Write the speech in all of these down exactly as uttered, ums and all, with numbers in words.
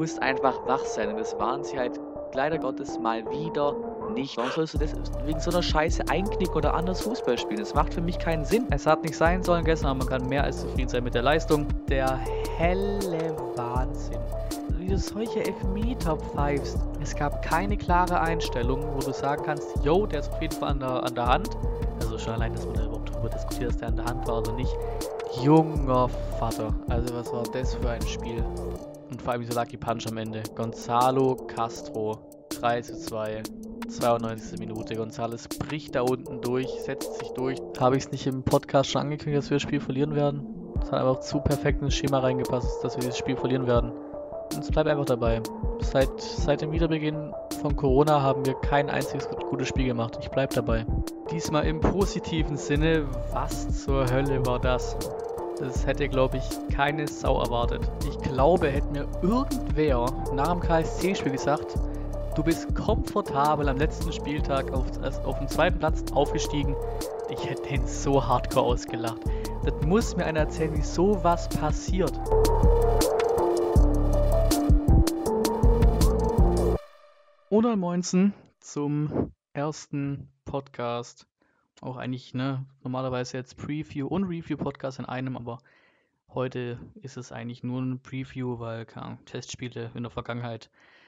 musst einfach wach sein und das waren sie halt leider Gottes mal wieder nicht. Warum sollst du das wegen so einer Scheiße einknicken oder anders Fußball spielen? Das macht für mich keinen Sinn. Es hat nicht sein sollen gestern, aber man kann mehr als zufrieden sein mit der Leistung. Der helle Wahnsinn. Wie du solche Elfmeter pfeifst. Es gab keine klare Einstellung, wo du sagen kannst, yo, der ist auf jeden Fall an der, an der Hand. Also schon allein, dass man da überhaupt drüber diskutiert, dass der an der Hand war oder nicht. Junger Vater. Also was war das für ein Spiel? Und vor allem dieser Lucky Punch am Ende. Gonzalo Castro, drei zu zwei. zweiundneunzigste Minute. González bricht da unten durch, setzt sich durch. Habe ich es nicht im Podcast schon angekündigt, dass wir das Spiel verlieren werden? Es hat einfach zu perfekt ins Schema reingepasst, dass wir dieses Spiel verlieren werden. Und es bleibt einfach dabei. Seit, seit dem Wiederbeginn von Corona haben wir kein einziges gutes Spiel gemacht. Ich bleib dabei. Diesmal im positiven Sinne. Was zur Hölle war das? Das hätte, glaube ich, keine Sau erwartet. Ich glaube, hätte mir irgendwer nach dem K S C-Spiel gesagt, du bist komfortabel am letzten Spieltag auf, auf dem zweiten Platz aufgestiegen. Ich hätte den so hardcore ausgelacht. Das muss mir einer erzählen, wie sowas passiert. Und Moinsen zum ersten Podcast. Auch eigentlich, ne, normalerweise jetzt Preview und Review-Podcast in einem, aber heute ist es eigentlich nur ein Preview, weil, keine Ahnung, Testspiele in der Vergangenheit,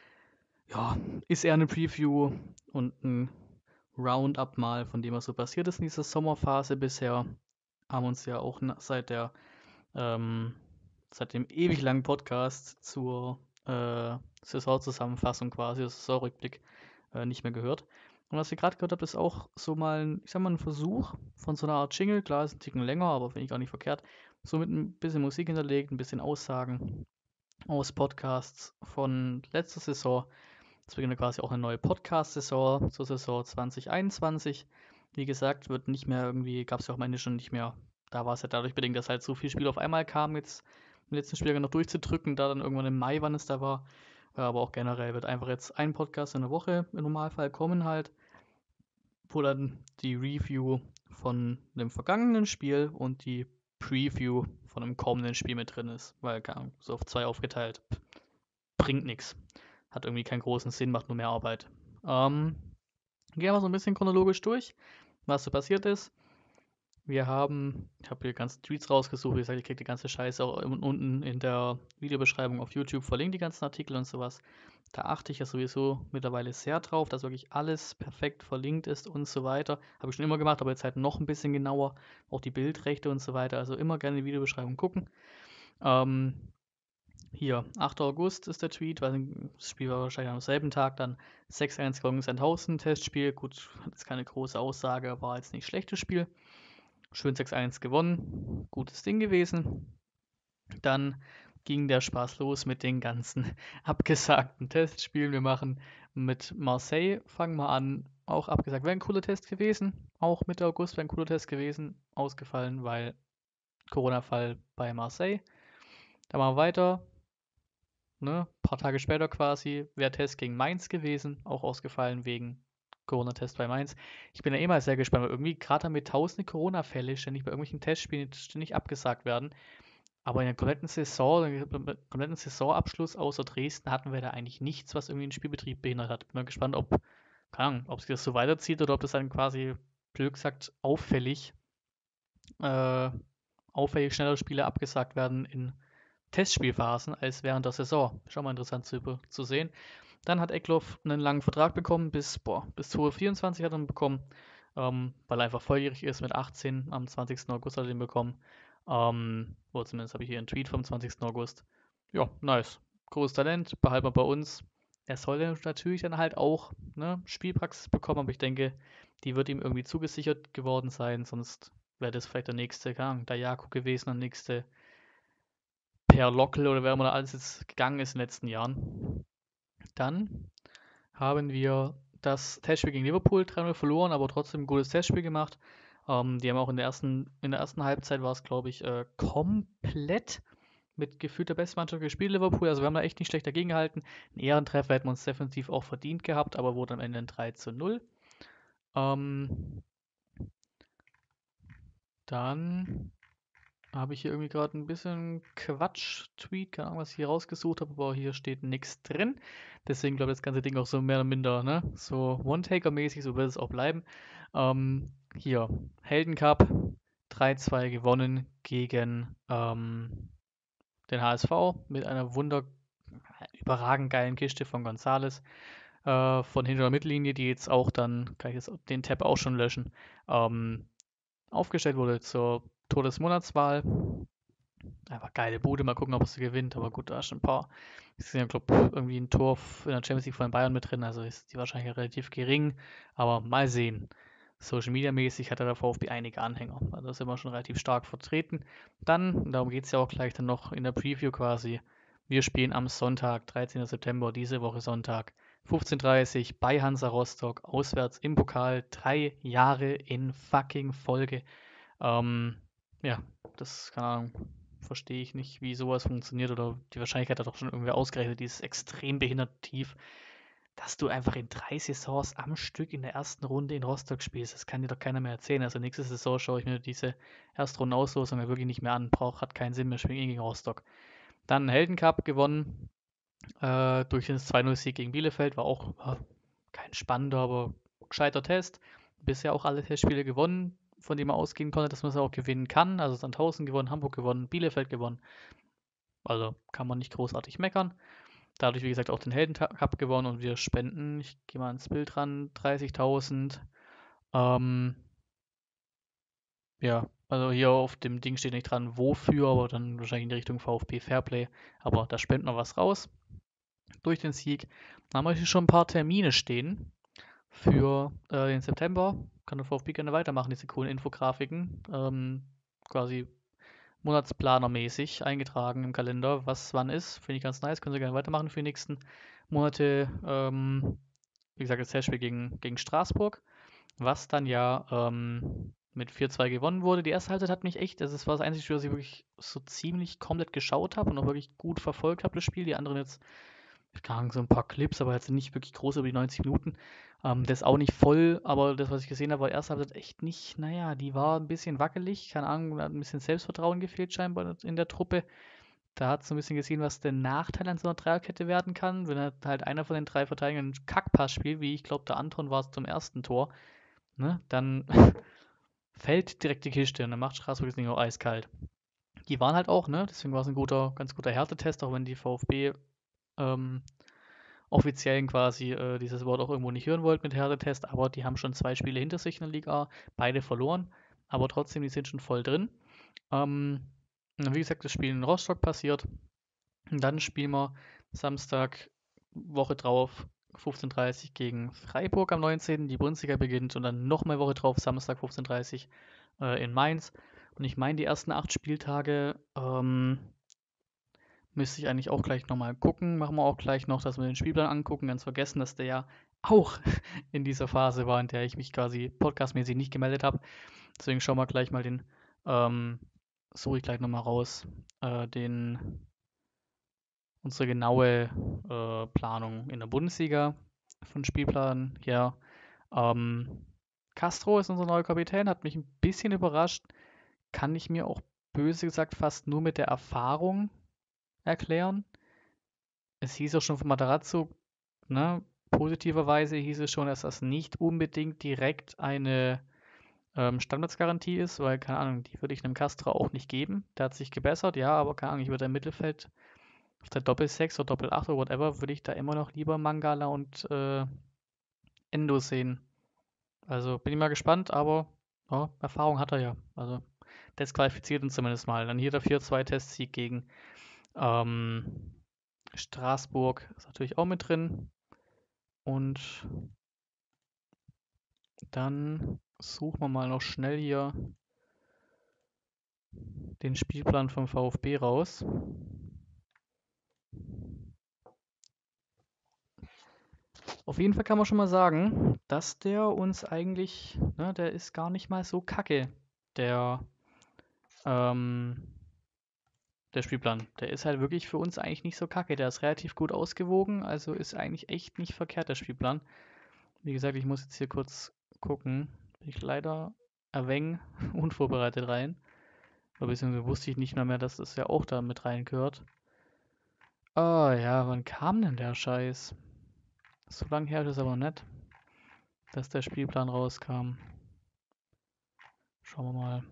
ja, ist eher eine Preview und ein Roundup mal von dem, was so passiert ist in dieser Sommerphase bisher. Haben uns ja auch seit der, ähm, seit dem ewig langen Podcast zur äh, Saisonzusammenfassung quasi, Saisonrückblick, äh, nicht mehr gehört. Und was ihr gerade gehört habt, ist auch so mal ein, ich sag mal, ein Versuch von so einer Art Jingle. Klar, ist ein Ticken länger, aber finde ich auch nicht verkehrt. So mit ein bisschen Musik hinterlegt, ein bisschen Aussagen aus Podcasts von letzter Saison. Es beginnt quasi auch eine neue Podcast-Saison zur Saison zwanzig einundzwanzig. Wie gesagt, wird nicht mehr irgendwie, gab es ja auch am Ende schon nicht mehr. Da war es ja dadurch bedingt, dass halt so viel Spiel auf einmal kam, jetzt im letzten Spieltag noch durchzudrücken, da dann irgendwann im Mai, wann es da war. Aber auch generell wird einfach jetzt ein Podcast in der Woche im Normalfall kommen halt, wo dann die Review von dem vergangenen Spiel und die Preview von einem kommenden Spiel mit drin ist. Weil, keine Ahnung, so auf zwei aufgeteilt, bringt nichts. Hat irgendwie keinen großen Sinn, macht nur mehr Arbeit. Ähm, gehen wir so ein bisschen chronologisch durch, was so passiert ist. Wir haben, ich habe hier ganze Tweets rausgesucht, wie gesagt, ich kriege die ganze Scheiße auch unten in der Videobeschreibung auf YouTube verlinkt, die ganzen Artikel und sowas. Da achte ich ja sowieso mittlerweile sehr drauf, dass wirklich alles perfekt verlinkt ist und so weiter. Habe ich schon immer gemacht, aber jetzt halt noch ein bisschen genauer. Auch die Bildrechte und so weiter. Also immer gerne die Videobeschreibung gucken. Ähm, hier, achter August ist der Tweet, weil das Spiel war wahrscheinlich am selben Tag dann sechs eins gegen Sandhausen, Testspiel. Gut, das ist keine große Aussage, war jetzt nicht schlechtes Spiel. Schön sechs eins gewonnen, gutes Ding gewesen. Dann ging der Spaß los mit den ganzen abgesagten Testspielen. Wir machen mit Marseille, fangen wir an, auch abgesagt. Wäre ein cooler Test gewesen, auch Mitte August wäre ein cooler Test gewesen, ausgefallen, weil Corona-Fall bei Marseille. Dann machen wir weiter, ne, ein paar Tage später quasi, wäre Test gegen Mainz gewesen, auch ausgefallen wegen Corona-Test bei Mainz. Ich bin ja eh mal sehr gespannt, weil irgendwie gerade mit tausende Corona-Fälle ständig bei irgendwelchen Testspielen ständig abgesagt werden. Aber in der kompletten Saison, im kompletten Saisonabschluss außer Dresden hatten wir da eigentlich nichts, was irgendwie den Spielbetrieb behindert hat. Bin mal gespannt, ob, keine Ahnung, ob sich das so weiterzieht oder ob das dann quasi, blöd gesagt, auffällig, äh, auffällig schneller Spiele abgesagt werden in Testspielphasen als während der Saison. Schon mal interessant zu, zu sehen. Dann hat Eckloff einen langen Vertrag bekommen, bis, boah, bis zwanzig vierundzwanzig hat er ihn bekommen, ähm, weil er einfach volljährig ist mit achtzehn, am zwanzigsten August hat er ihn bekommen. Ähm, oder zumindest habe ich hier einen Tweet vom zwanzigsten August. Ja, nice. Großes Talent, behalten wir bei uns. Er soll natürlich dann halt auch, ne, Spielpraxis bekommen, aber ich denke, die wird ihm irgendwie zugesichert geworden sein, sonst wäre das vielleicht der nächste, keine Ahnung, der Jakob gewesen, der nächste Per Lockel oder wer immer da alles jetzt gegangen ist in den letzten Jahren. Dann haben wir das Testspiel gegen Liverpool drei null verloren, aber trotzdem ein gutes Testspiel gemacht. Ähm, die haben auch in der ersten, in der ersten Halbzeit war es, glaube ich, äh, komplett mit gefühlt der besten Mannschaft gespielt, Liverpool. Also wir haben da echt nicht schlecht dagegen gehalten. Ein Ehrentreffer hätten wir uns definitiv auch verdient gehabt, aber wurde am Ende ein drei zu null. Ähm, dann habe ich hier irgendwie gerade ein bisschen Quatsch-Tweet, keine Ahnung, was ich hier rausgesucht habe, aber hier steht nichts drin. Deswegen glaube ich, das ganze Ding auch so mehr oder minder, ne? So One-Taker-mäßig, so wird es auch bleiben. Ähm, hier, Heldencup, drei zwei gewonnen gegen ähm, den H S V mit einer wunder überragend geilen Kiste von Gonzales äh, von hinter der Mittellinie, die jetzt auch dann, kann ich jetzt den Tab auch schon löschen, ähm, aufgestellt wurde zur Todesmonatswahl. Einfach geile Bude, mal gucken, ob es gewinnt. Aber gut, da ist schon ein paar. Ich sehe, glaube irgendwie ein Tor in der Champions League von Bayern mit drin, also ist die wahrscheinlich relativ gering. Aber mal sehen. Social Media mäßig hat der VfB einige Anhänger. Also das ist immer schon relativ stark vertreten. Dann, darum geht es ja auch gleich dann noch in der Preview quasi. Wir spielen am Sonntag, dreizehnten September, diese Woche Sonntag, fünfzehn Uhr dreißig bei Hansa Rostock, auswärts im Pokal, drei Jahre in fucking Folge. Ähm, ja, das, keine Ahnung, verstehe ich nicht, wie sowas funktioniert oder die Wahrscheinlichkeit hat doch schon irgendwie ausgerechnet, dieses extrem behindert tief, dass du einfach in drei Saisons am Stück in der ersten Runde in Rostock spielst. Das kann dir doch keiner mehr erzählen. Also nächste Saison schaue ich mir diese Erstrunden-Auslosung ja wirklich nicht mehr an. Braucht, hat keinen Sinn mehr, spielen eh gegen Rostock. Dann Heldencup gewonnen äh, durch den zwei null Sieg gegen Bielefeld. War auch äh, kein spannender, aber gescheiter Test. Bisher auch alle Testspiele gewonnen, von denen man ausgehen konnte, dass man es auch gewinnen kann. Also Sandhausen gewonnen, Hamburg gewonnen, Bielefeld gewonnen. Also kann man nicht großartig meckern. Dadurch, wie gesagt, auch den Heldencup gewonnen und wir spenden, ich gehe mal ins Bild ran, dreißigtausend. Ähm, ja, also hier auf dem Ding steht nicht dran, wofür, aber dann wahrscheinlich in die Richtung VfB Fairplay. Aber da spenden wir was raus durch den Sieg. Dann haben wir hier schon ein paar Termine stehen für äh, den September. Kann der VfB gerne weitermachen, diese coolen Infografiken. Ähm, quasi monatsplanermäßig eingetragen im Kalender, was wann ist. Finde ich ganz nice. Können Sie gerne weitermachen für die nächsten Monate. Ähm, wie gesagt, das Testspiel gegen, gegen Straßburg, was dann ja ähm, mit vier zwei gewonnen wurde. Die erste Halbzeit hat mich echt, das war das einzige Spiel, das ich wirklich so ziemlich komplett geschaut habe und auch wirklich gut verfolgt habe, das Spiel. Die anderen jetzt, keine Ahnung, so ein paar Clips, aber jetzt nicht wirklich groß über die neunzig Minuten. Ähm, das auch nicht voll, aber das, was ich gesehen habe, war erste Halbzeit echt nicht, naja, die war ein bisschen wackelig, keine Ahnung, da hat ein bisschen Selbstvertrauen gefehlt scheinbar in der Truppe. Da hat es so ein bisschen gesehen, was der Nachteil an so einer Dreierkette werden kann, wenn halt einer von den drei Verteidigern einen Kackpass spielt, wie ich glaube, der Anton war es zum ersten Tor, ne, dann fällt direkt die Kiste und dann macht Straßburg das Ding auch eiskalt. Die waren halt auch, ne, deswegen war es ein guter, ganz guter Härtetest, auch wenn die VfB ähm, Offiziellen quasi äh, dieses Wort auch irgendwo nicht hören wollten mit Härtetest, aber die haben schon zwei Spiele hinter sich in der Liga, beide verloren, aber trotzdem, die sind schon voll drin. Ähm, wie gesagt, das Spiel in Rostock passiert. Und dann spielen wir Samstag, Woche drauf, fünfzehn Uhr dreißig gegen Freiburg am neunzehnten Die Bundesliga beginnt und dann nochmal Woche drauf, Samstag fünfzehn Uhr dreißig äh, in Mainz. Und ich meine, die ersten acht Spieltage ähm, müsste ich eigentlich auch gleich nochmal gucken. Machen wir auch gleich noch, dass wir den Spielplan angucken. Ganz vergessen, dass der ja auch in dieser Phase war, in der ich mich quasi podcastmäßig nicht gemeldet habe. Deswegen schauen wir gleich mal den, ähm, suche ich gleich nochmal raus, äh, den, unsere genaue äh, Planung in der Bundesliga von Spielplan. Ja, ähm, Castro ist unser neuer Kapitän, hat mich ein bisschen überrascht. Kann ich mir auch böse gesagt fast nur mit der Erfahrung erklären. Es hieß auch schon von Matarazzo, ne, positiverweise hieß es schon, dass das nicht unbedingt direkt eine ähm, Standardsgarantie ist, weil, keine Ahnung, die würde ich einem Castro auch nicht geben. Der hat sich gebessert, ja, aber keine Ahnung, ich würde im Mittelfeld auf der Doppel-Sechs oder Doppel-Acht oder whatever, würde ich da immer noch lieber Mangala und äh, Endo sehen. Also bin ich mal gespannt, aber ja, Erfahrung hat er ja. Also das qualifiziert uns zumindest mal. Dann hier der vier zwei Testsieg gegen ähm, Straßburg ist natürlich auch mit drin. Und dann suchen wir mal noch schnell hier den Spielplan vom VfB raus. Auf jeden Fall kann man schon mal sagen, dass der uns eigentlich, ne, der ist gar nicht mal so kacke, der, ähm, der Spielplan. Der ist halt wirklich für uns eigentlich nicht so kacke. Der ist relativ gut ausgewogen, also ist eigentlich echt nicht verkehrt, der Spielplan. Wie gesagt, ich muss jetzt hier kurz gucken. Bin ich leider ein wenig unvorbereitet rein, Oder beziehungsweise wusste ich nicht mehr mehr, dass das ja auch da mit rein gehört. Ah ja, wann kam denn der Scheiß? So lange her ist es aber nicht, dass der Spielplan rauskam. Schauen wir mal.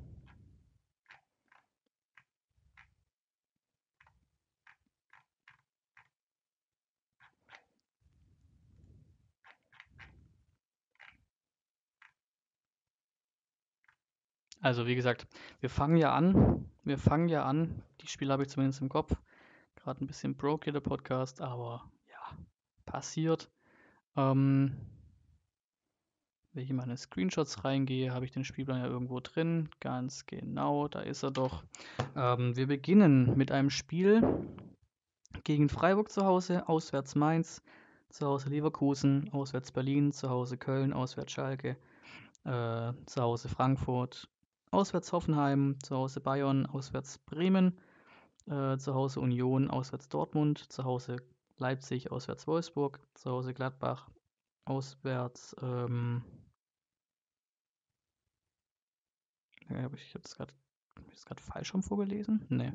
Also wie gesagt, wir fangen ja an. Wir fangen ja an. Die Spiele habe ich zumindest im Kopf. Gerade ein bisschen broke hier der Podcast, aber ja, passiert. Ähm, wenn ich in meine Screenshots reingehe, habe ich den Spielplan ja irgendwo drin. Ganz genau, da ist er doch. Ähm, wir beginnen mit einem Spiel gegen Freiburg zu Hause, auswärts Mainz, zu Hause Leverkusen, auswärts Berlin, zu Hause Köln, auswärts Schalke, äh, zu Hause Frankfurt, auswärts Hoffenheim, zu Hause Bayern, auswärts Bremen, äh, zu Hause Union, auswärts Dortmund, zu Hause Leipzig, auswärts Wolfsburg, zu Hause Gladbach, auswärts, ähm, ja, habe ich jetzt gerade gerade falsch rum vorgelesen? Nee.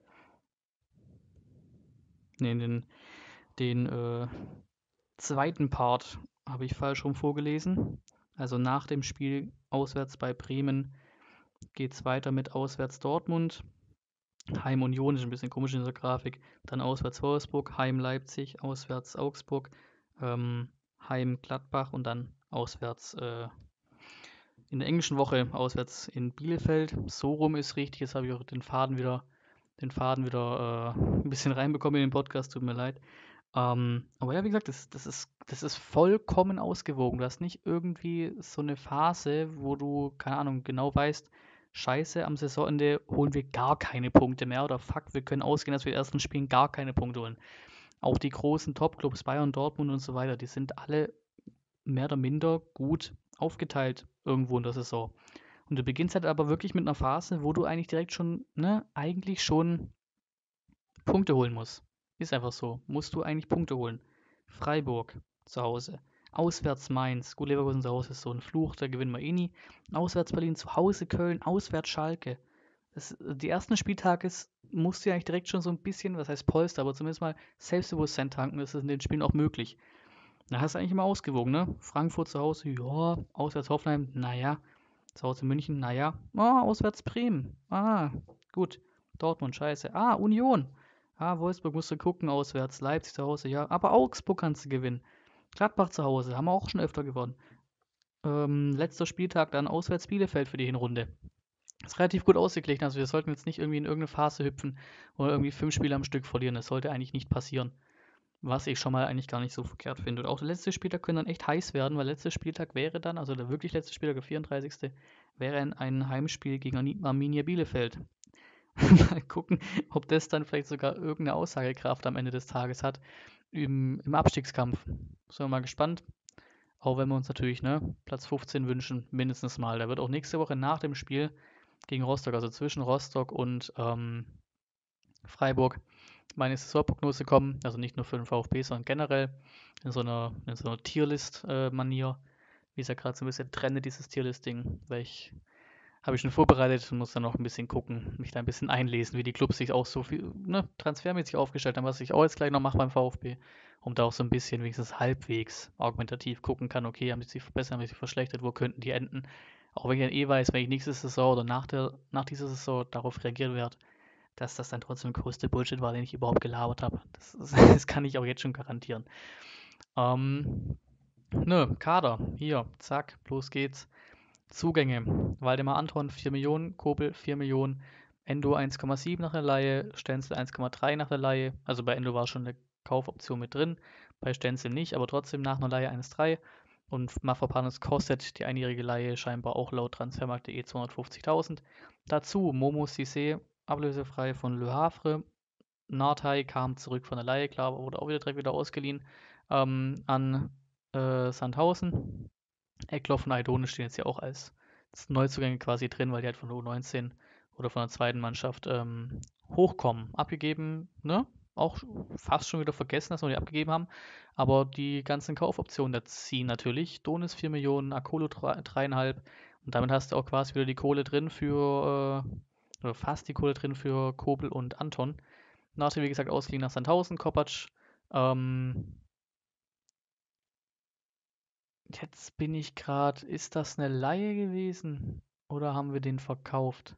Nee, den, den äh, zweiten Part habe ich falsch rum vorgelesen. Also nach dem Spiel auswärts bei Bremen geht es weiter mit auswärts Dortmund, Heim Union, ist ein bisschen komisch in dieser Grafik, dann auswärts Wolfsburg, Heim Leipzig, auswärts Augsburg, ähm, Heim Gladbach und dann auswärts äh, in der englischen Woche auswärts in Bielefeld. So rum ist richtig, jetzt habe ich auch den Faden wieder, den Faden wieder äh, ein bisschen reinbekommen in den Podcast, tut mir leid. Ähm, aber ja, wie gesagt, das, das ist, das ist vollkommen ausgewogen. Du hast nicht irgendwie so eine Phase, wo du, keine Ahnung, genau weißt, Scheiße, am Saisonende holen wir gar keine Punkte mehr oder fuck, wir können ausgehen, dass wir in den ersten Spielen gar keine Punkte holen. Auch die großen Top-Clubs, Bayern, Dortmund und so weiter, die sind alle mehr oder minder gut aufgeteilt irgendwo in der Saison. Und du beginnst halt aber wirklich mit einer Phase, wo du eigentlich direkt schon, ne, eigentlich schon Punkte holen musst. Ist einfach so. Musst du eigentlich Punkte holen. Freiburg zu Hause. Auswärts Mainz. Gut, Leverkusen zu Hause ist so ein Fluch, da gewinnen wir eh nie. Auswärts Berlin, zu Hause Köln, auswärts Schalke. Das, die ersten Spieltage musst du ja eigentlich direkt schon so ein bisschen, was heißt Polster, aber zumindest mal Selbstbewusstsein tanken. Das ist in den Spielen auch möglich. Da hast du eigentlich immer ausgewogen, ne? Frankfurt zu Hause, ja. Auswärts Hoffenheim, naja. Zu Hause München, naja. Ah, auswärts Bremen. Ah, gut. Dortmund, scheiße. Ah, Union. Ah, Wolfsburg musst du gucken, auswärts. Leipzig zu Hause, ja. Aber Augsburg kannst du gewinnen. Gladbach zu Hause, haben wir auch schon öfter gewonnen. Ähm, letzter Spieltag dann auswärts Bielefeld für die Hinrunde. Ist relativ gut ausgeglichen, also wir sollten jetzt nicht irgendwie in irgendeine Phase hüpfen oder irgendwie fünf Spiele am Stück verlieren. Das sollte eigentlich nicht passieren. Was ich schon mal eigentlich gar nicht so verkehrt finde. Und auch der letzte Spieltag könnte dann echt heiß werden, weil letzter Spieltag wäre dann, also der wirklich letzte Spieltag, der vierunddreißigste wäre ein, ein Heimspiel gegen Arminia Bielefeld. Mal gucken, ob das dann vielleicht sogar irgendeine Aussagekraft am Ende des Tages hat im, im Abstiegskampf. Sind wir mal gespannt. Auch wenn wir uns natürlich ne, Platz fünfzehn wünschen, mindestens mal. Da wird auch nächste Woche nach dem Spiel gegen Rostock, also zwischen Rostock und ähm, Freiburg, meine Saisonprognose kommen. Also nicht nur für den VfB, sondern generell in so einer, in so einer Tierlist-Manier. Wie es ja gerade so ein bisschen trendet, dieses Tierlisting. Weil ich habe ich schon vorbereitet und muss dann noch ein bisschen gucken, mich da ein bisschen einlesen, wie die Clubs sich auch so viel ne, transfermäßig aufgestellt haben, was ich auch jetzt gleich noch mache beim VfB, um da auch so ein bisschen wenigstens halbwegs argumentativ gucken kann, okay, haben die sich verbessert, haben die sich verschlechtert, wo könnten die enden? Auch wenn ich dann eh weiß, wenn ich nächste Saison oder nach, der, nach dieser Saison darauf reagieren werde, dass das dann trotzdem der größte Bullshit war, den ich überhaupt gelabert habe. Das, ist, das kann ich auch jetzt schon garantieren. Ähm, ne, Kader, hier, zack, los geht's. Zugänge. Waldemar Anton vier Millionen, Kobel vier Millionen, Endo eins Komma sieben nach der Leihe, Stenzel eins Komma drei nach der Leihe. Also bei Endo war schon eine Kaufoption mit drin, bei Stenzel nicht, aber trotzdem nach einer Leihe eins Komma drei. Und Mafropanos kostet die einjährige Leihe scheinbar auch laut transfermarkt punkt de zweihundertfünfzigtausend. Dazu Momo Cissé, ablösefrei von Le Havre. Nartey kam zurück von der Leihe, klar, aber wurde auch wieder direkt wieder ausgeliehen ähm, an äh, Sandhausen. Eckloff und Aidone stehen jetzt ja auch als Neuzugänge quasi drin, weil die halt von der U neunzehn oder von der zweiten Mannschaft ähm, hochkommen. Abgegeben, ne? Auch fast schon wieder vergessen, dass wir die abgegeben haben. Aber die ganzen Kaufoptionen da ziehen natürlich. Donis vier Millionen, Akolo drei Komma fünf und damit hast du auch quasi wieder die Kohle drin für, äh, oder fast die Kohle drin für Kobel und Anton. Nate, wie gesagt, ausgeliehen nach Sandhausen, Kopacz. Ähm, jetzt bin ich gerade, ist das eine Leihe gewesen oder haben wir den verkauft?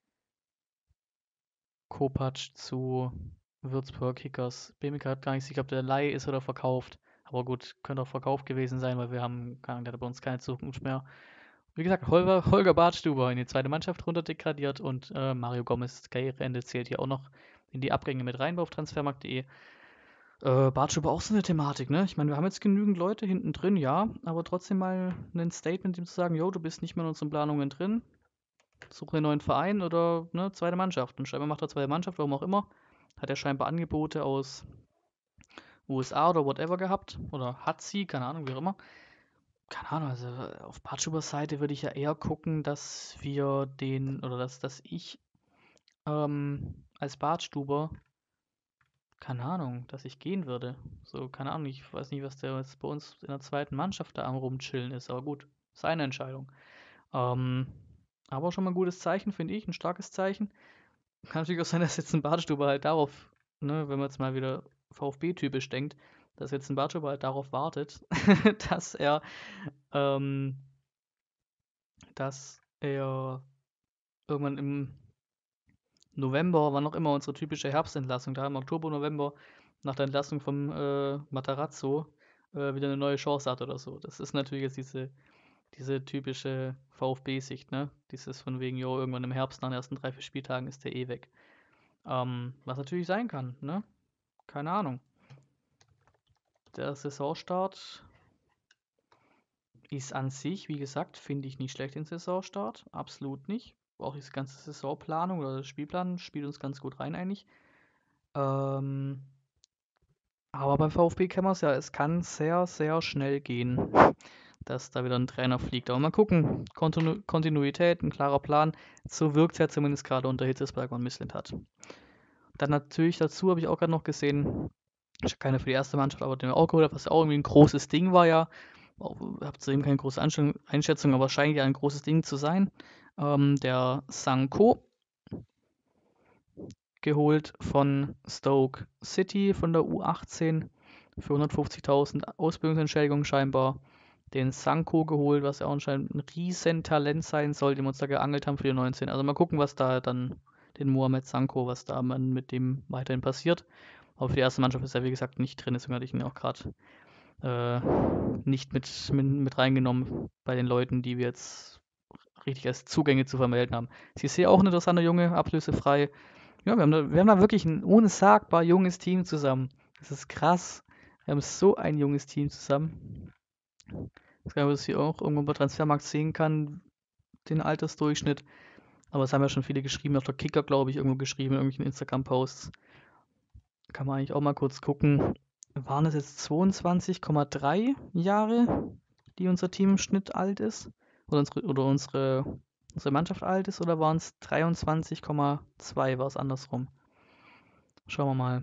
Kopacz zu Würzburg Kickers. Bin mir gerade gar nicht sicher, ob der Leihe ist oder verkauft. Aber gut, könnte auch verkauft gewesen sein, weil wir haben, keine Ahnung, der hat bei uns keine Zukunft mehr. Wie gesagt, Holger, Holger Badstuber in die zweite Mannschaft runter degradiert und äh, Mario Gomez Karriereende zählt hier auch noch in die Abgänge mit rein auf transfermarkt punkt de. Äh, Bartschuber auch so eine Thematik, ne? Ich meine, wir haben jetzt genügend Leute hinten drin, ja, aber trotzdem mal ein Statement, ihm zu sagen, jo, du bist nicht mehr in unseren Planungen drin, suche einen neuen Verein oder ne, zweite Mannschaft. Und scheinbar macht er zweite Mannschaft, warum auch immer. Hat er scheinbar Angebote aus U S A oder whatever gehabt. Oder hat sie, keine Ahnung, wie auch immer. Keine Ahnung, also auf Bartschubers Seite würde ich ja eher gucken, dass wir den, oder dass, dass ich ähm, als Bartstuber, keine Ahnung, dass ich gehen würde. So, keine Ahnung, ich weiß nicht, was der jetzt bei uns in der zweiten Mannschaft da am Rumchillen ist, aber gut, seine Entscheidung. Ähm, aber schon mal ein gutes Zeichen, finde ich, ein starkes Zeichen. Kann natürlich auch sein, dass jetzt ein Bartstuber halt darauf, ne, wenn man jetzt mal wieder VfB-typisch denkt, dass jetzt ein Bartstuber halt darauf wartet, dass er, ähm, dass er irgendwann im November, wann auch immer unsere typische Herbstentlassung, da im Oktober, November, nach der Entlassung vom äh, Matarazzo, äh, wieder eine neue Chance hat oder so. Das ist natürlich jetzt diese, diese typische VfB-Sicht, ne? Dieses von wegen, jo, irgendwann im Herbst nach den ersten drei, vier Spieltagen ist der eh weg. Ähm, was natürlich sein kann, ne? Keine Ahnung. Der Saisonstart ist an sich, wie gesagt, finde ich nicht schlecht, den Saisonstart. Absolut nicht. Auch die ganze Saisonplanung oder der Spielplan spielt uns ganz gut rein eigentlich. Ähm, aber beim VfB kennen wir es ja, es kann sehr, sehr schnell gehen, dass da wieder ein Trainer fliegt. Aber mal gucken, Kontinu Kontinuität, ein klarer Plan. So wirkt es ja zumindest gerade unter Hitzesberger und Mislintat. Dann natürlich dazu habe ich auch gerade noch gesehen, ich keine für die erste Mannschaft, aber den wir auch geholt haben, was ja auch irgendwie ein großes Ding war ja. Ich habe zu ihm keine große Einschätzung, aber scheint ja ein großes Ding zu sein. Ähm, der Sanko, geholt von Stoke City von der U achtzehn für hundertfünfzigtausend Ausbildungsentschädigung scheinbar. Den Sanko geholt, was ja auch anscheinend ein Riesentalent sein soll, den wir uns da geangelt haben für die neunzehn. Also mal gucken, was da dann den Mohamed Sanko, was da man mit dem weiterhin passiert. Aber für die erste Mannschaft ist er wie gesagt nicht drin, deswegen hatte ich ihn auch gerade äh, nicht mit, mit, mit reingenommen bei den Leuten, die wir jetzt richtig als Zugänge zu vermelden haben. Sie ist hier auch ein interessanter Junge, ablösefrei. Ja, wir haben da, wir haben da wirklich ein unsagbar junges Team zusammen. Das ist krass. Wir haben so ein junges Team zusammen. Ich glaube, dass hier auch irgendwo bei Transfermarkt sehen kann, den Altersdurchschnitt. Aber es haben ja schon viele geschrieben, auf der Kicker, glaube ich, irgendwo geschrieben, in irgendwelchen Instagram-Posts. Kann man eigentlich auch mal kurz gucken. Waren es jetzt zweiundzwanzig Komma drei Jahre, die unser Team im Schnitt alt ist? Oder unsere, oder unsere, unsere Mannschaft alt ist? Oder waren es dreiundzwanzig Komma zwei? War es andersrum? Schauen wir mal.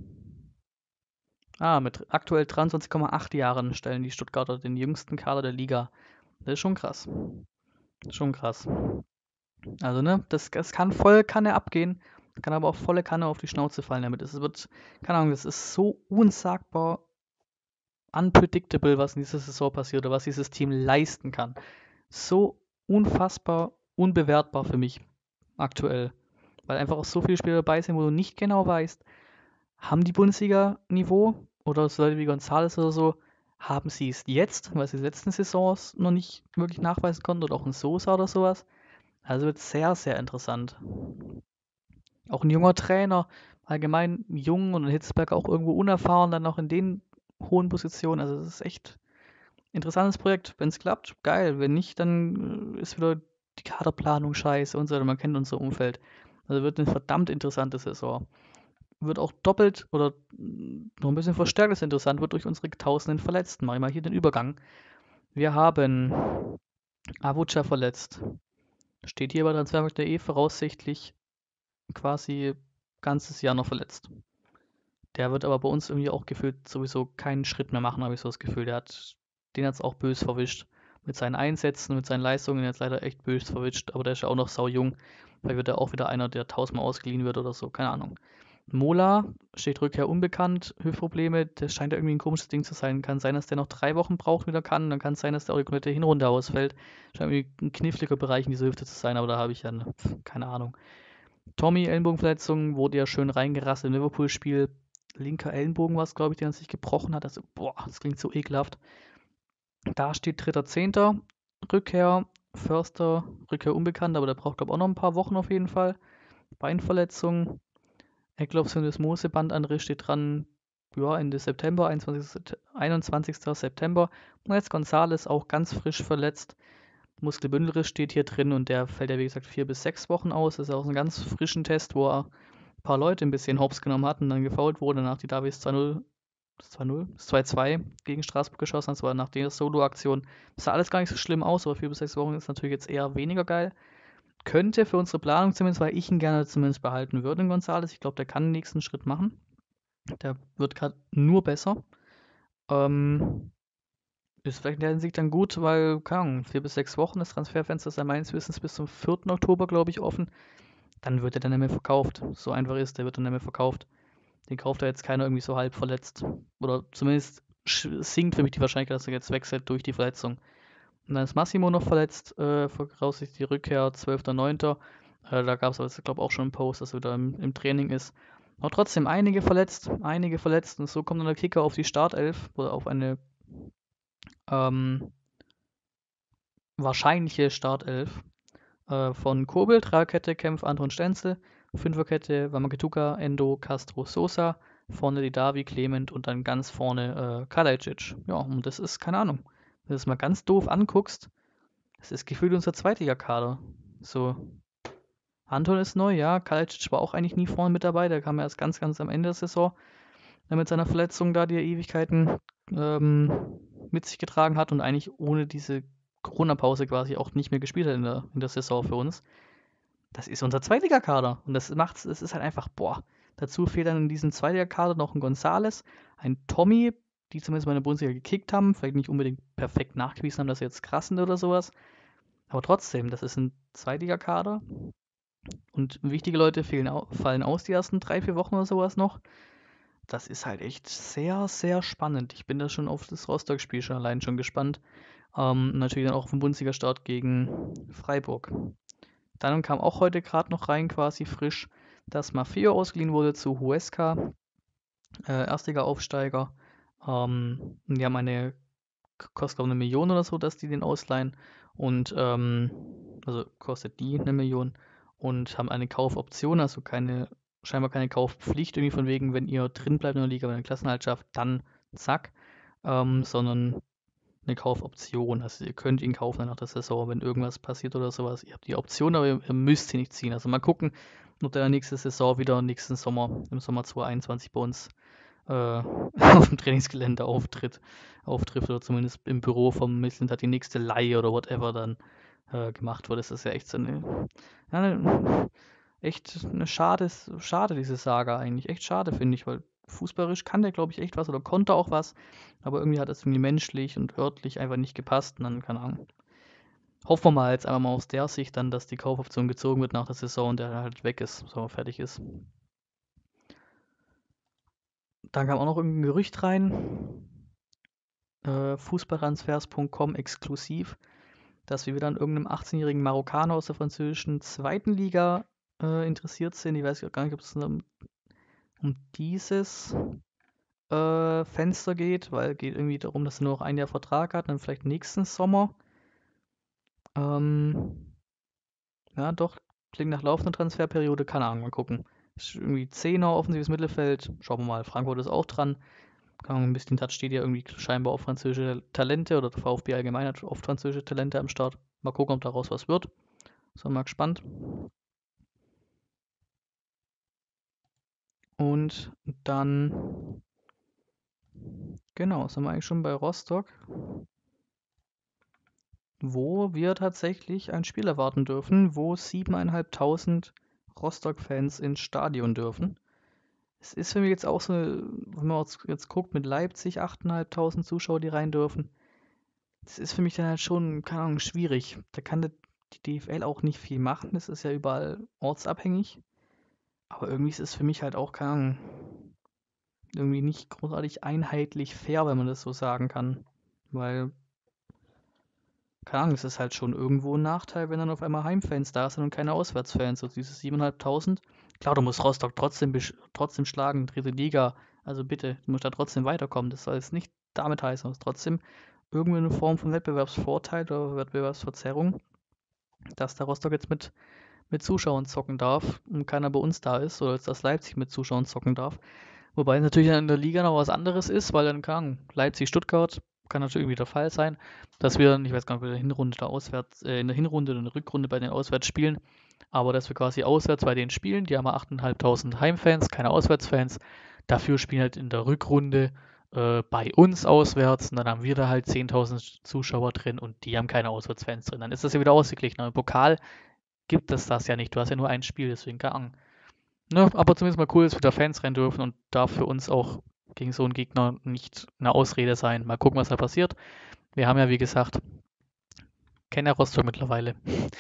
Ah, mit aktuell dreiundzwanzig Komma acht Jahren stellen die Stuttgarter den jüngsten Kader der Liga. Das ist schon krass. Schon krass. Also, ne, das, das kann voll Kanne abgehen, kann aber auch volle Kanne auf die Schnauze fallen damit. Es wird, keine Ahnung, das ist so unsagbar unpredictable, was in dieser Saison passiert oder was dieses Team leisten kann. So unfassbar unbewertbar für mich aktuell. Weil einfach auch so viele Spieler dabei sind, wo du nicht genau weißt, haben die Bundesliga-Niveau oder so Leute wie González oder so, haben sie es jetzt, weil sie die letzten Saisons noch nicht wirklich nachweisen konnten oder auch ein Sosa oder sowas. Also wird sehr, sehr interessant. Auch ein junger Trainer, allgemein jung und Hitzberger auch irgendwo unerfahren, dann noch in den hohen Positionen. Also das ist echt ein interessantes Projekt. Wenn es klappt, geil. Wenn nicht, dann äh, ist wieder die Kaderplanung scheiße und so weiter. Man kennt unser Umfeld. Also wird eine verdammt interessante Saison. Wird auch doppelt oder mm, noch ein bisschen verstärkt ist interessant, wird durch unsere tausenden Verletzten. Mach ich mal hier den Übergang. Wir haben Avucha verletzt. Steht hier bei transfermarkt punkt de voraussichtlich quasi ganzes Jahr noch verletzt. Der wird aber bei uns irgendwie auch gefühlt sowieso keinen Schritt mehr machen, habe ich so das Gefühl. Der hat, den hat es auch bös verwischt. Mit seinen Einsätzen, mit seinen Leistungen jetzt leider echt bös verwischt, aber der ist ja auch noch sau jung. Vielleicht wird er auch wieder einer, der tausendmal ausgeliehen wird oder so, keine Ahnung. Mola steht Rückkehr unbekannt, Hüftprobleme, das scheint ja irgendwie ein komisches Ding zu sein. Kann sein, dass der noch drei Wochen braucht, wieder kann. Dann kann es sein, dass der auch die komplette Hinrunde ausfällt. Scheint irgendwie ein kniffliger Bereich in dieser Hüfte zu sein, aber da habe ich ja ne, keine Ahnung. Tommy, Ellenbogenverletzung, wurde ja schön reingerasselt im Liverpool-Spiel. Linker Ellenbogen war es, glaube ich, der sich gebrochen hat. Also, boah, das klingt so ekelhaft. Da steht dritter Zehnter Rückkehr, Förster, Rückkehr unbekannt, aber der braucht, glaube ich, auch noch ein paar Wochen auf jeden Fall. Beinverletzung, Eckloff-Syndesmose, Bandanriss steht dran, ja, Ende September, einundzwanzigster September. Und jetzt González auch ganz frisch verletzt. Muskelbündelriss steht hier drin und der fällt ja, wie gesagt, vier bis sechs Wochen aus. Das ist auch ein ganz frischen Test, wo er ein paar Leute ein bisschen hops genommen hat und dann gefoult wurde nach die Davies zwei null, zwei null, zwei zwei gegen Straßburg geschossen hat. Das war nach der Solo-Aktion. Das sah alles gar nicht so schlimm aus, aber vier bis sechs Wochen ist natürlich jetzt eher weniger geil. Könnte für unsere Planung zumindest, weil ich ihn gerne zumindest behalten würde, in González. Ich glaube, der kann den nächsten Schritt machen. Der wird gerade nur besser. Ähm, ist vielleicht in der Hinsicht dann gut, weil, keine Ahnung, vier bis sechs Wochen, das Transferfenster ist ja meines Wissens bis zum vierten Oktober, glaube ich, offen. Dann wird er dann nicht mehr verkauft. So einfach ist, der wird dann nicht mehr verkauft. Den kauft er jetzt keiner irgendwie so halb verletzt. Oder zumindest sinkt für mich die Wahrscheinlichkeit, dass er jetzt wechselt durch die Verletzung. Und dann ist Massimo noch verletzt, äh, voraussichtlich die Rückkehr zwölfter neunter Äh, da gab es aber, glaube ich, auch schon einen Post, dass er wieder im, im Training ist. Aber trotzdem einige verletzt, einige verletzt. Und so kommt dann der Kicker auf die Startelf oder auf eine ähm, wahrscheinliche Startelf äh, von Kobel, Dreierkette, Kempf, Anton Stenzel, Fünferkette, Wamaketuka, Endo, Castro, Sosa, vorne die Davi, Clement und dann ganz vorne äh, Kalajdzic. Ja, und das ist, keine Ahnung, wenn du es mal ganz doof anguckst, das ist gefühlt unser Zweitligakader. So, Anton ist neu, ja, Kalajdzic war auch eigentlich nie vorne mit dabei, der kam erst ganz, ganz am Ende der Saison äh, mit seiner Verletzung da, die er Ewigkeiten ähm, mit sich getragen hat und eigentlich ohne diese Corona-Pause quasi auch nicht mehr gespielt hat in der, in der Saison für uns. Das ist unser Zweitligakader und das macht's, es ist halt einfach, boah. Dazu fehlt dann in diesem Zweitligakader noch ein González, ein Tommy, die zumindest mal in der Bundesliga gekickt haben, vielleicht nicht unbedingt perfekt nachgewiesen haben, dass sie jetzt krass sind oder sowas. Aber trotzdem, das ist ein Zweitligakader und wichtige Leute fehlen, fallen aus die ersten drei, vier Wochen oder sowas noch. Das ist halt echt sehr, sehr spannend. Ich bin da schon auf das Rostock-Spiel schon allein schon gespannt. Ähm, natürlich dann auch auf den Bundesliga-Start gegen Freiburg. Dann kam auch heute gerade noch rein, quasi frisch, dass Maffeo ausgeliehen wurde zu Huesca, äh, Erstliga-Aufsteiger. Ähm, die haben eine, kostet glaube ich eine Million oder so, dass die den ausleihen. Und, ähm, also kostet die eine Million und haben eine Kaufoption, also keine, scheinbar keine Kaufpflicht, irgendwie von wegen, wenn ihr drin bleibt in der Liga, wenn ihr den Klassenerhalt schafft, dann zack, ähm, sondern eine Kaufoption. Also ihr könnt ihn kaufen nach der Saison, wenn irgendwas passiert oder sowas. Ihr habt die Option, aber ihr, ihr müsst sie nicht ziehen. Also mal gucken, ob der nächste Saison wieder nächsten Sommer, im Sommer zwanzig einundzwanzig bei uns äh, auf dem Trainingsgelände auftritt, auftrifft oder zumindest im Büro vom Midland die nächste Leihe oder whatever dann äh, gemacht wird. Das ist ja echt so eine, ja, eine echt eine schade, schade diese Saga eigentlich. Echt schade, finde ich, weil fußballerisch kann der, glaube ich, echt was oder konnte auch was, aber irgendwie hat es irgendwie menschlich und örtlich einfach nicht gepasst und dann, keine Ahnung. Hoffen wir mal jetzt einfach mal aus der Sicht dann, dass die Kaufoption gezogen wird nach der Saison und der halt weg ist, so fertig ist. Dann kam auch noch irgendein Gerücht rein, äh, fußballtransfers punkt com exklusiv, dass wir wieder an irgendeinem achtzehnjährigen Marokkaner aus der französischen zweiten Liga äh, interessiert sind. Ich weiß gar nicht, ob es um, um dieses äh, Fenster geht, weil es geht irgendwie darum, dass er nur noch ein Jahr Vertrag hat, dann vielleicht nächsten Sommer. Ähm, ja, doch, klingt nach laufender Transferperiode, keine Ahnung, mal gucken. Ist irgendwie Zehner, offensives Mittelfeld, schauen wir mal, Frankfurt ist auch dran. Keine Ahnung, ein bisschen Touch steht ja irgendwie scheinbar auf französische Talente oder der VfB allgemein hat oft französische Talente am Start. Mal gucken, ob daraus was wird. Ist mal gespannt. Und dann, genau, sind wir eigentlich schon bei Rostock, wo wir tatsächlich ein Spiel erwarten dürfen, wo siebentausendfünfhundert Rostock-Fans ins Stadion dürfen. Es ist für mich jetzt auch so, wenn man jetzt guckt, mit Leipzig achttausendfünfhundert Zuschauer, die rein dürfen. Das ist für mich dann halt schon, keine Ahnung, schwierig. Da kann der, die D F L auch nicht viel machen. Das ist ja überall ortsabhängig. Aber irgendwie ist es für mich halt auch, keine Ahnung, irgendwie nicht großartig einheitlich fair, wenn man das so sagen kann. Weil, keine Ahnung, es ist halt schon irgendwo ein Nachteil, wenn dann auf einmal Heimfans da sind und keine Auswärtsfans. So diese siebentausendfünfhundert. Klar, du musst Rostock trotzdem, besch- trotzdem schlagen, dritte Liga. Also bitte, du musst da trotzdem weiterkommen. Das soll jetzt nicht damit heißen, aber es ist trotzdem irgendwie eine Form von Wettbewerbsvorteil oder Wettbewerbsverzerrung, dass der Rostock jetzt mit, mit Zuschauern zocken darf und keiner bei uns da ist, oder als dass Leipzig mit Zuschauern zocken darf. Wobei es natürlich in der Liga noch was anderes ist, weil dann kann Leipzig, Stuttgart, kann natürlich irgendwie der Fall sein, dass wir, ich weiß gar nicht, in der Hinrunde da auswärts, äh, in der Hinrunde oder in der Rückrunde bei den Auswärts spielen, aber dass wir quasi auswärts bei denen spielen, die haben ja achttausendfünfhundert Heimfans, keine Auswärtsfans, dafür spielen halt in der Rückrunde äh, bei uns auswärts und dann haben wir da halt zehntausend Zuschauer drin und die haben keine Auswärtsfans drin. Dann ist das ja wieder ausgeglichen. Aber im Pokal gibt es das ja nicht. Du hast ja nur ein Spiel, deswegen keine Ahnung. Ne, aber zumindest mal cool, dass wieder Fans rein dürfen und darf für uns auch gegen so einen Gegner nicht eine Ausrede sein. Mal gucken, was da passiert. Wir haben ja, wie gesagt, kennen ja Rostock mittlerweile.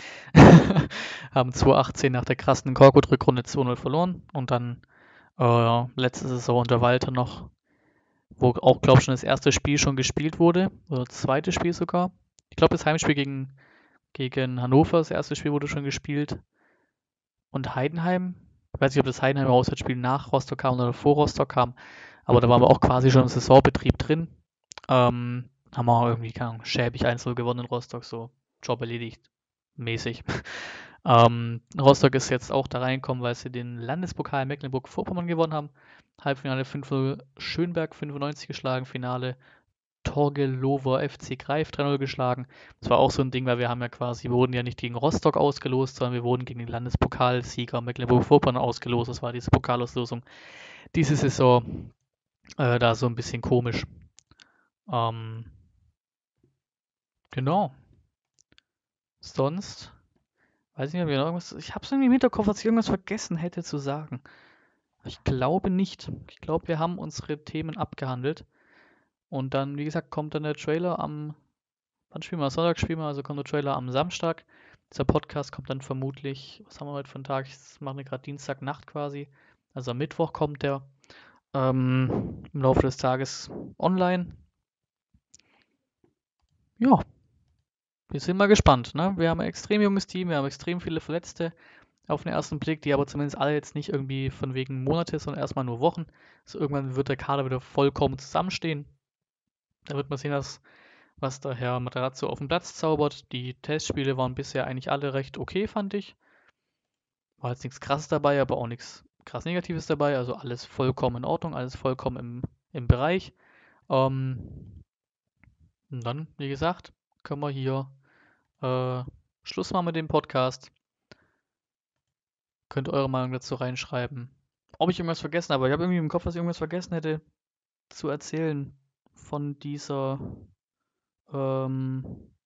Haben zweitausendachtzehn nach der krassen Korkut-Rückrunde zwei null verloren und dann äh, letzte Saison unter Walter noch, wo auch, glaube ich, schon das erste Spiel schon gespielt wurde, oder das zweite Spiel sogar. Ich glaube, das Heimspiel gegen, gegen Hannover, das erste Spiel wurde schon gespielt. Und Heidenheim, ich weiß nicht, ob das Heidenheim Auswärtsspiel nach Rostock kam oder vor Rostock kam, aber da waren wir auch quasi schon im Saisonbetrieb drin. Ähm, haben wir irgendwie, keine Ahnung, schäbig eins null gewonnen in Rostock, so Job erledigt, mäßig. ähm, Rostock ist jetzt auch da reingekommen, weil sie den Landespokal Mecklenburg-Vorpommern gewonnen haben. Halbfinale fünf null Schönberg fünfundneunzig geschlagen, Finale Torgelower F C Greif drei null geschlagen. Das war auch so ein Ding, weil wir haben ja quasi, wir wurden ja nicht gegen Rostock ausgelost, sondern wir wurden gegen den Landespokalsieger Mecklenburg-Vorpommern ausgelost. Das war diese Pokalauslosung. Diese Saison äh, da so ein bisschen komisch. Ähm, genau. Sonst weiß ich nicht, ob ich noch irgendwas. Ich habe es irgendwie im Hinterkopf, dass ich irgendwas vergessen hätte zu sagen. Ich glaube nicht. Ich glaube, wir haben unsere Themen abgehandelt. Und dann, wie gesagt, kommt dann der Trailer am. Wann spielen wir? Sonntag spielen wir, also kommt der Trailer am Samstag. Dieser Podcast kommt dann vermutlich, was haben wir heute für einen Tag? Ich mache gerade Dienstagnacht quasi. Also am Mittwoch kommt der ähm, im Laufe des Tages online. Ja, wir sind mal gespannt. Ne? Wir haben ein extrem junges Team, wir haben extrem viele Verletzte auf den ersten Blick, die aber zumindest alle jetzt nicht irgendwie von wegen Monate, sondern erstmal nur Wochen. Also irgendwann wird der Kader wieder vollkommen zusammenstehen. Da wird man sehen, dass, was der Herr Materazzo auf den Platz zaubert. Die Testspiele waren bisher eigentlich alle recht okay, fand ich. War jetzt nichts Krasses dabei, aber auch nichts krass Negatives dabei. Also alles vollkommen in Ordnung, alles vollkommen im, im Bereich. Ähm, und dann, wie gesagt, können wir hier äh, Schluss machen mit dem Podcast. Könnt eure Meinung dazu reinschreiben. Ob ich irgendwas vergessen habe. Ich habe irgendwie im Kopf, dass ich irgendwas vergessen hätte zu erzählen von dieser ähm,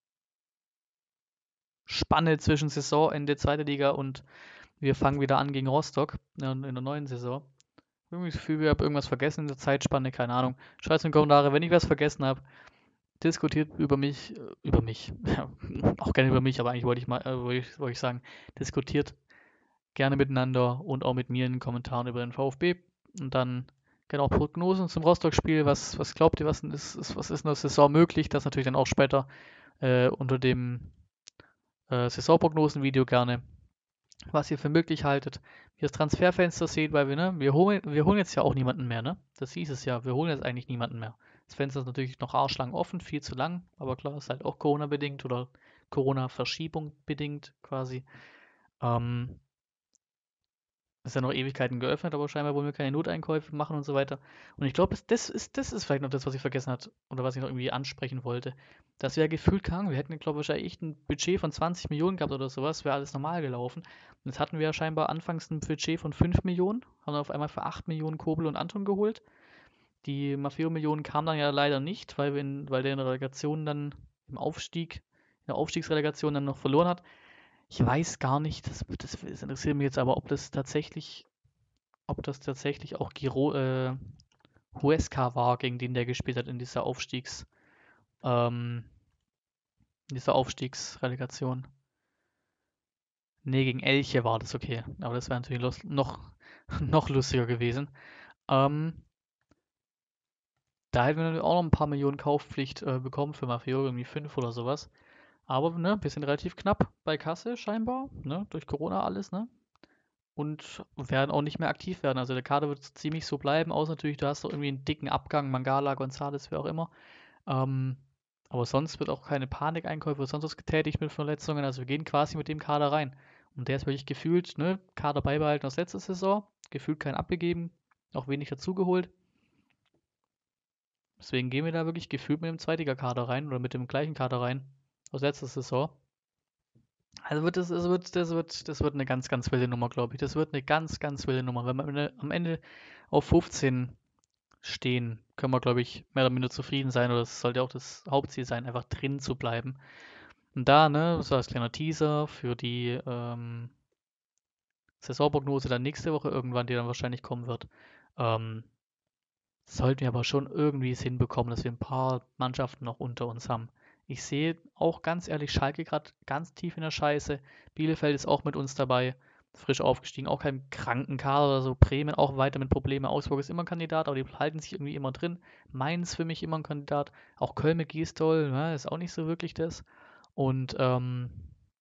Spanne zwischen Saisonende zweite Liga und wir fangen wieder an gegen Rostock in, in der neuen Saison. Irgendwie das Gefühl, ich habe irgendwas vergessen in der Zeitspanne, keine Ahnung. Schreibt in die Kommentare, wenn ich was vergessen habe. Diskutiert über mich, äh, über mich, ja, auch gerne über mich, aber eigentlich wollte ich mal, äh, wollte ich, wollte ich sagen, diskutiert gerne miteinander und auch mit mir in den Kommentaren über den VfB. Und dann genau Prognosen zum Rostock-Spiel. Was, was glaubt ihr, was ist, was ist in der Saison möglich? Das natürlich dann auch später äh, unter dem äh, Saisonprognosen-Video gerne, was ihr für möglich haltet, wie ihr das Transferfenster seht, weil wir, ne, wir holen, wir holen jetzt ja auch niemanden mehr, ne? Das hieß es ja, wir holen jetzt eigentlich niemanden mehr. Das Fenster ist natürlich noch arschlang offen, viel zu lang, aber klar, ist halt auch Corona-bedingt oder Corona-Verschiebung bedingt quasi. Ähm, ist ja noch Ewigkeiten geöffnet, aber scheinbar wollen wir keine Noteinkäufe machen und so weiter. Und ich glaube, das ist, das ist vielleicht noch das, was ich vergessen habe oder was ich noch irgendwie ansprechen wollte. Dass wir ja gefühlt kamen. Wir hätten, glaube ich, wahrscheinlich echt ein Budget von zwanzig Millionen gehabt oder sowas, wäre alles normal gelaufen. Und jetzt hatten wir ja scheinbar anfangs ein Budget von fünf Millionen, haben dann auf einmal für acht Millionen Kobel und Anton geholt. Die Maffeo-Millionen kamen dann ja leider nicht, weil, wir in, weil der in der Relegation dann im Aufstieg, in der Aufstiegsrelegation dann noch verloren hat. Ich weiß gar nicht, das, das interessiert mich jetzt aber, ob das tatsächlich, ob das tatsächlich auch Giro, äh, Huesca war, gegen den der gespielt hat in dieser Aufstiegs, ähm, in dieser Aufstiegsrelegation. Nee, gegen Elche war das okay. Aber das wäre natürlich lust noch, noch lustiger gewesen. Ähm, da hätten wir natürlich auch noch ein paar Millionen Kaufpflicht äh, bekommen für Maffeo, irgendwie fünf oder sowas. Aber, ne, wir sind relativ knapp bei Kasse scheinbar, ne, durch Corona alles, ne? Und werden auch nicht mehr aktiv werden. Also der Kader wird ziemlich so bleiben, außer natürlich, du hast doch irgendwie einen dicken Abgang, Mangala, González, wer auch immer. Ähm, aber sonst wird auch keine Panikeinkäufe oder sonst was getätigt mit Verletzungen. Also wir gehen quasi mit dem Kader rein. Und der ist wirklich gefühlt, ne, Kader beibehalten aus letzter Saison, gefühlt kein abgegeben, auch wenig dazugeholt. Deswegen gehen wir da wirklich gefühlt mit dem Zweitliga-Kader rein oder mit dem gleichen Kader rein aus letzter Saison. Also wird das, das wird, das wird, das wird eine ganz, ganz wilde Nummer, glaube ich. Das wird eine ganz, ganz wilde Nummer. Wenn wir am Ende auf fünfzehn stehen, können wir, glaube ich, mehr oder minder zufrieden sein. Oder es sollte auch das Hauptziel sein, einfach drin zu bleiben. Und da, ne, so als kleiner Teaser für die ähm, Saisonprognose dann nächste Woche irgendwann, die dann wahrscheinlich kommen wird, ähm, sollten wir aber schon irgendwie es hinbekommen, dass wir ein paar Mannschaften noch unter uns haben. Ich sehe auch ganz ehrlich Schalke gerade ganz tief in der Scheiße. Bielefeld ist auch mit uns dabei, frisch aufgestiegen, auch kein kranken Kader oder so. Bremen auch weiter mit Problemen. Augsburg ist immer ein Kandidat, aber die halten sich irgendwie immer drin. Mainz für mich immer ein Kandidat. Auch Köln mit Gisdol, ne, ist auch nicht so wirklich das. Und ähm,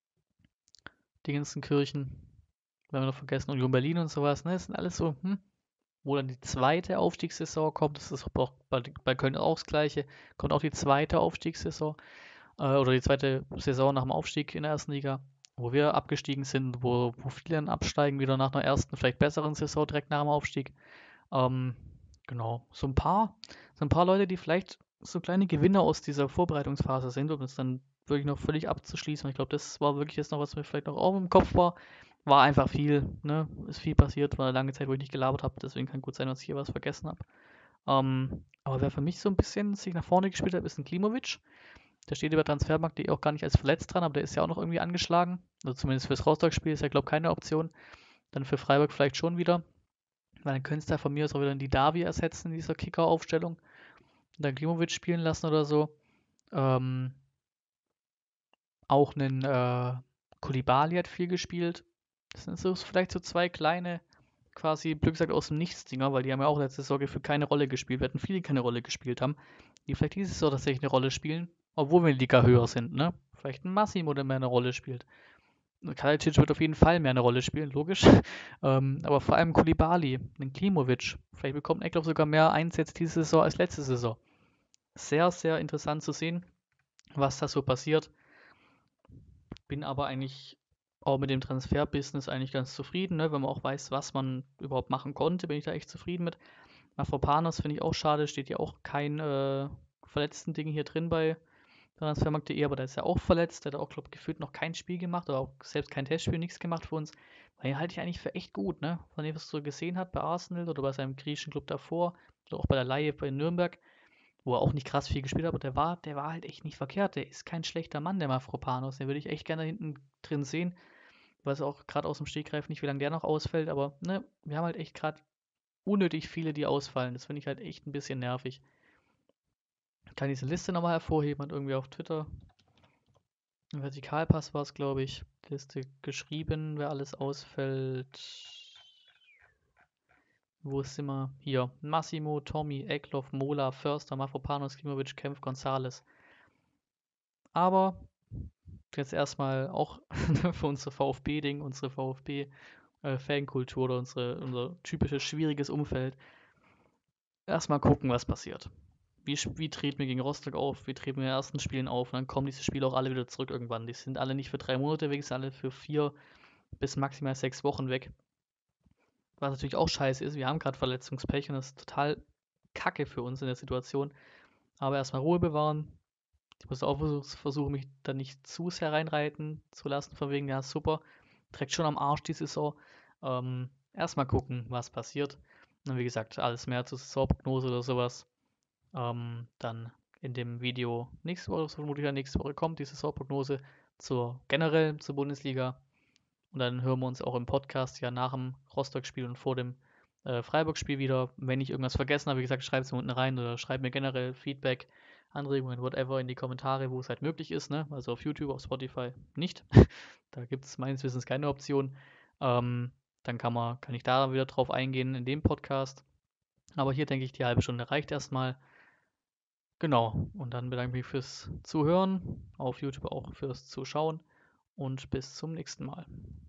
die ganzen Kirchen, wenn wir noch vergessen, Union Berlin und sowas, ne, das sind alles so, hm, wo dann die zweite Aufstiegssaison kommt, das ist auch bei, bei Köln auch das Gleiche, kommt auch die zweite Aufstiegssaison äh, oder die zweite Saison nach dem Aufstieg in der ersten Liga, wo wir abgestiegen sind, wo, wo viele dann absteigen, wieder nach einer ersten, vielleicht besseren Saison direkt nach dem Aufstieg. Ähm, genau, so ein paar, so ein paar Leute, die vielleicht so kleine Gewinner aus dieser Vorbereitungsphase sind, um es dann wirklich noch völlig abzuschließen. Ich glaube, das war wirklich jetzt noch, was mir vielleicht noch auch im Kopf war. War einfach viel, ne? Ist viel passiert, war eine lange Zeit, wo ich nicht gelabert habe, deswegen kann gut sein, dass ich hier was vergessen habe. Ähm, aber wer für mich so ein bisschen sich nach vorne gespielt hat, ist ein Klimovic. Der steht über Transfermarkt.de auch gar nicht als verletzt dran, aber der ist ja auch noch irgendwie angeschlagen. Also zumindest fürs Rostock-Spiel ist ja, glaube ich, keine Option. Dann für Freiburg vielleicht schon wieder. Weil dann könntest du von mir aus auch wieder die Davi ersetzen in dieser Kicker-Aufstellung. Und dann Klimovic spielen lassen oder so. Ähm, auch einen äh, Koulibaly hat viel gespielt. Das sind so vielleicht so zwei kleine, quasi, blöd gesagt, aus dem Nichts-Dinger, weil die haben ja auch letzte Saison für keine Rolle gespielt. Wir hatten viele, die keine Rolle gespielt haben, die vielleicht diese Saison tatsächlich eine Rolle spielen, obwohl wir in der Liga höher sind, ne? Vielleicht ein Massimo, der mehr eine Rolle spielt. Kalajdzic wird auf jeden Fall mehr eine Rolle spielen, logisch. ähm, aber vor allem Koulibaly, einen Klimovic. Vielleicht bekommt Eckloff sogar mehr Einsätze diese Saison als letzte Saison. Sehr, sehr interessant zu sehen, was da so passiert. Bin aber eigentlich auch mit dem Transferbusiness eigentlich ganz zufrieden, ne? Wenn man auch weiß, was man überhaupt machen konnte, bin ich da echt zufrieden mit. Mafropanos finde ich auch schade, steht ja auch kein äh, verletzten Ding hier drin bei Transfermarkt.de, aber der ist ja auch verletzt, der hat auch, glaube ich, gefühlt noch kein Spiel gemacht oder auch selbst kein Testspiel, nichts gemacht für uns. Weil den halte ich eigentlich für echt gut, ne? Von dem, was er so gesehen hat bei Arsenal oder bei seinem griechischen Club davor oder auch bei der Leihe bei Nürnberg, wo er auch nicht krass viel gespielt hat, aber der war, der war halt echt nicht verkehrt. Der ist kein schlechter Mann, der Mafropanos. Den würde ich echt gerne hinten drin sehen. Ich weiß auch gerade aus dem Stegreif nicht, wie lange der noch ausfällt, aber ne, wir haben halt echt gerade unnötig viele, die ausfallen. Das finde ich halt echt ein bisschen nervig. Ich kann diese Liste nochmal hervorheben und irgendwie auf Twitter. Im Vertikalpass war es, glaube ich. Liste geschrieben, wer alles ausfällt. Wo sind wir? Hier. Massimo, Tommy, Eckloff, Mola, Förster, Mafropanos, Klimovic, Kempf, Gonzales. Aber jetzt erstmal auch für unser VfB-Ding, unsere VfB-Fankultur oder unsere, unser typisches schwieriges Umfeld. Erstmal gucken, was passiert. Wie, wie treten wir gegen Rostock auf? Wie treten wir in den ersten Spielen auf? Und dann kommen diese Spiele auch alle wieder zurück irgendwann. Die sind alle nicht für drei Monate weg, sind alle für vier bis maximal sechs Wochen weg. Was natürlich auch scheiße ist, wir haben gerade Verletzungspech und das ist total kacke für uns in der Situation. Aber erstmal Ruhe bewahren. Ich muss auch versuchen, mich da nicht zu sehr reinreiten zu lassen, von wegen, ja super, direkt schon am Arsch die Saison. Ähm, erstmal gucken, was passiert. Und wie gesagt, alles mehr zur Saisonprognose oder sowas. Ähm, dann in dem Video nächste Woche, vermutlich ja nächste Woche kommt die Saisonprognose zur generell zur Bundesliga. Und dann hören wir uns auch im Podcast ja nach dem Rostock-Spiel und vor dem äh, Freiburg-Spiel wieder. Wenn ich irgendwas vergessen habe, wie gesagt, schreibt es mir unten rein oder schreibt mir generell Feedback Anregungen, whatever, in die Kommentare, wo es halt möglich ist, ne? Also auf YouTube, auf Spotify nicht. Da gibt es meines Wissens keine Option. Ähm, dann kann man, kann ich da wieder drauf eingehen in dem Podcast. Aber hier denke ich, die halbe Stunde reicht erstmal. Genau. Und dann bedanke ich mich fürs Zuhören, auf YouTube auch fürs Zuschauen und bis zum nächsten Mal.